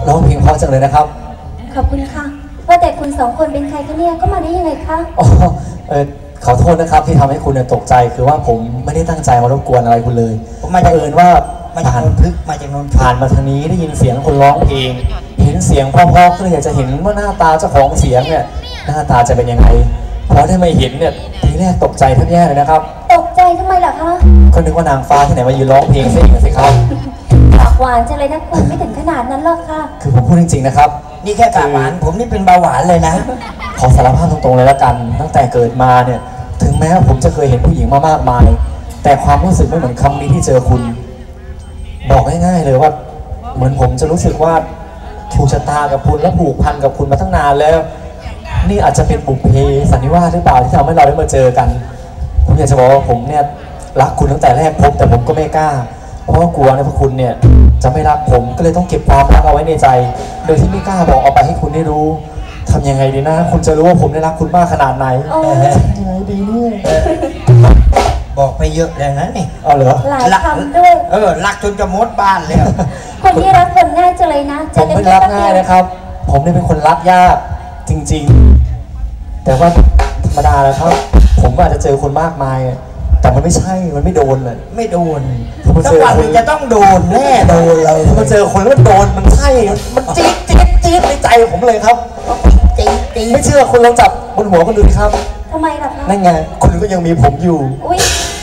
ร้องเพลงเพราะจังเลยนะครับขอบคุณค่ะว่าแต่คุณ2 คนเป็นใครคะเนี่ยก็มาได้ยังไงคะอ๋อขอโทษนะครับที่ทำให้คุณตกใจคือว่าผมไม่ได้ตั้งใจมารบกวนอะไรคุณเลยผมมาเอิญว่าผ่านพึกมาจากนนท์ผ่านมาทางนี้ได้ยินเสียงคนร้องเพลงเห็นเสียงเพราะๆก็เลยอยากจะเห็นว่าหน้าตาเจ้าของเสียงเนี่ยหน้าตาจะเป็นยังไงเพราะถ้าไม่เห็นเนี่ยทีแรกตกใจแทบแย่เลยนะครับตกใจทำไมล่ะคะก็นึกว่านางฟ้าที่ไหนมายืนร้องเพลงซะอีกสิครับปากหวานจังเลยนะคุณไม่ถึงขนาดนั้นหรอกค่ะคือผมพูดจริงๆนะครับนี่แค่ปากหวานผมนี่เป็นเบาหวานเลยนะขอสารภาพตรงๆเลยละกันตั้งแต่เกิดมาเนี่ยถึงแม้ว่าผมจะเคยเห็นผู้หญิงมามากมายแต่ความรู้สึกไม่เหมือนคำนี้ที่เจอคุณบอกง่ายๆเลยว่าเหมือนผมจะรู้สึกว่าถูกชะตากับคุณและผูกพันกับคุณมาตั้งนานแล้วนี่อาจจะเป็นบุพเพสันนิวาสหรือเปล่าที่ทำให้เราได้มาเจอกันผมอยากจะบอกว่าผมเนี่ยรักคุณตั้งแต่แรกพบแต่ผมก็ไม่กล้าเพราะกลัวในพระคุณเนี่ยจะไม่รักผมก็เลยต้องเก็บความรักเอาไว้ในใจโดยที่ไม่กล้าบอกออกไปให้คุณได้รู้ทำยังไงดีนะคุณจะรู้ว่าผมได้รักคุณมากขนาดไหนยังไงดีเนี่ยบอกไปเยอะแล้วนะนี่เอาเหรอหลายคำด้วยรักจนจะมดบ้านเลยคนที่รักคนง่ายจังเลยนะผมไม่รักง่ายนะครับผมเนี่ยเป็นคนรักยากจริงๆแต่ว่าธรรมดาแล้วครับผมก็อาจจะเจอคนมากมายแต่มันไม่ใช่มันไม่โดนเลยไม่โดนสักวันจะต้องโดนแน่โดนเลยถ้ามาเจอคนแล้วโดนมันใช่มันจี๊ดจี๊ดจี๊ดในใจผมเลยครับจี๊ดจี๊ดไม่เชื่อคุณลองจับบนหัวคนดูดิครับทำไมล่ะคะนั่นไงคุณก็ยังมีผมอยู่อุ้ย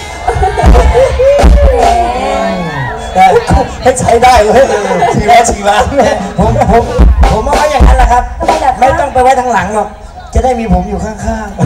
ให้ใช้ได้เลยทีละทีละผมว่าอย่างนั้นแหละครับไม่ต้องไปไว้ทางหลังหรอกจะได้มีผมอยู่ข้างๆ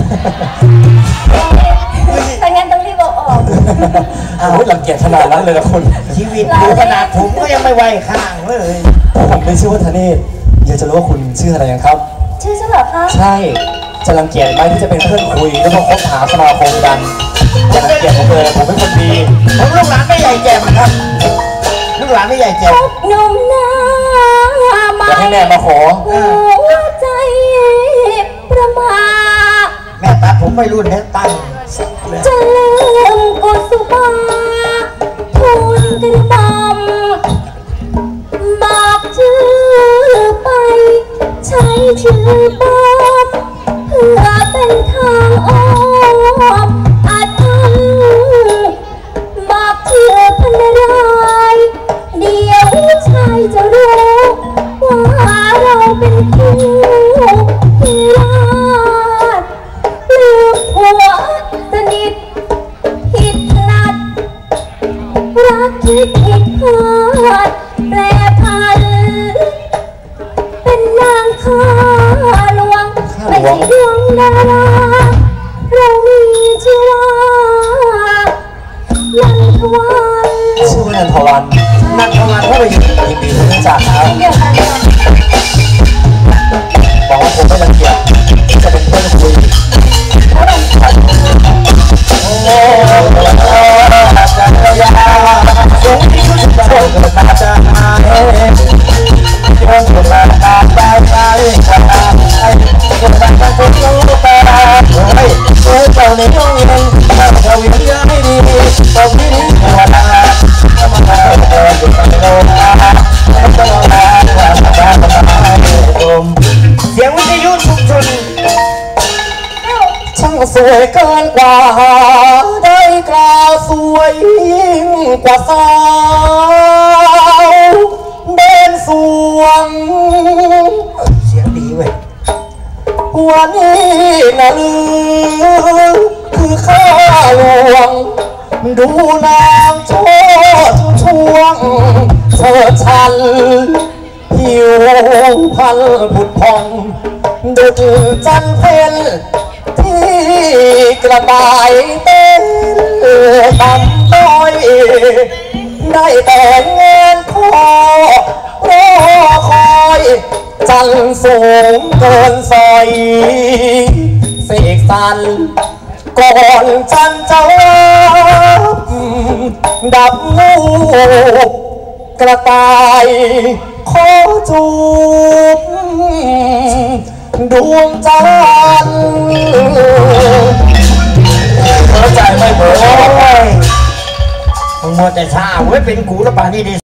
ถ้างั้นต้องรีบเอาออกหลังเกียจขนาดนั้นเลยนะคุณชีวิตดูขนาดผมก็ยังไม่ไว้ข้างเลยผมไม่ชื่อว่าธเนศอยากจะรู้ว่าคุณชื่ออะไรกันครับชื่อฉันเหรอคะใช่จะรังเกียจไหมที่จะเป็นเพื่อนคุยแล้วก็คบหาสมาคมกันอย่ารังเกียจผมเลยผมเป็นคนดีผมลูกหลานไม่ใหญ่แก่ครับลูกหลานไม่ใหญ่แก่หนุ่มหน้าอยากให้แม่มาขอหัวใจประมาแม่ตาผมไม่รุ่นแม่ตั้งจะลืมกุศบาทูลกระหม่อมบอกชื่อไปใช้ชื่อปลอมเพื่อเป็นทางอ้อมอาจทำบอกชื่อพันรายเดี๋ยวชายจะรู้ว่าเราเป็นคู่ที่รักลืมผัวสนิทผิดนัดรักคิดผิดพลาดแปรผันเป็นนางข้าหลวงไม่ใช่ดวงดาราเรามีชื่อว่านันทวันชื่อว่านันทวันก็ไปยินดีที่รู้จักครับบอกว่าผมไม่รังเกียจจะเป็นเพื่อนคุยโอ้จะยาวสูงที่สุดโชคมาจะหายโชคมาตาตาตาจะหายโชคมาจะทุกข์ตาเฮ้ยเฮ้ยเจ้าในห้องยังถ้าเธอวิ่งย้ายดีตบที่นี้หัวตาทำไมเธออยู่ในโลกต้องลาว่าตาตาเสียงวิทยุชุมชนช่างสวยเกินกว่าได้กล่าวสวยยิ่งกว่าสาวเดินสวงเสียงดีเว้ยวันนี้นะลือคือข้าหลวงดูนางโชดช่วงเธอชันผิวพรรณผุดพองดุจจันทร์เพ็ญที่กระต่ายเต้นต่ำต้อยได้แต่เงินคอรอคอยจันทร์สูงเกินซอยเสกสรรก่อนจันทร์จะดับลูกกระต่ายขอจูบดวงจันทร์เข้าใจไหมผมมึงมัวแต่ช้าเว้ยเป็นกูแล้วป่านนี้ดิ